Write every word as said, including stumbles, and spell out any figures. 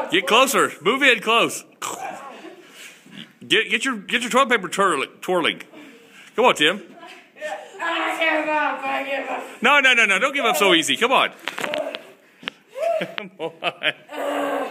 Get closer. Move in close. Get get your get your toilet paper twirling. twirling. Come on, Tim. I give up. I give up. No, no, no, no. Don't give up so easy. Come on. Come on.